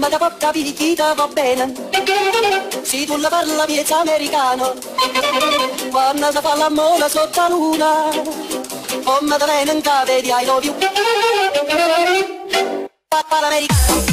ma da può capire chi te va bene. Se tu la parla piezza americano, quando si fa l'amore sotto la luna, come te viene in capo di I love you. Papa l'americano.